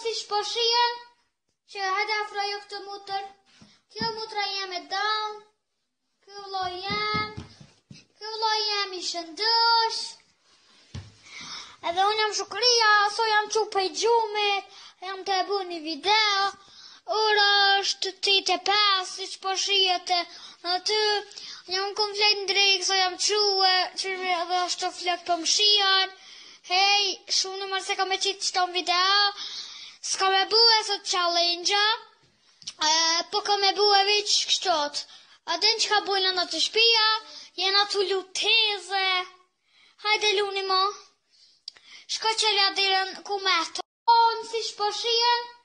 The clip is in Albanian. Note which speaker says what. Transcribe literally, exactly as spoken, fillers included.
Speaker 1: si shpo shien, që hajde afroj jo këtë mutër. Kjo mutra jem e down, kjo vlloj jem, kjo vlloj jem i shëndosh. Edhe unë jam Shukria, so jam qu pej gjumit, jam të e bu një video. Ora është tet e pesë, si që po shijete aty. Jam kom flet në drejkë, so jam quë, që edhe është të flet për më shian. Hej, shumë në mërë se ka me qitë qëto në video. S'ka me bu e sot challenge, e, po ka me bu e viq kështot. A din që ka bujnë në të shpia, jena të luteze. Hajde luni mo. Shko që lja dirën ku me të onë, si shpo shien.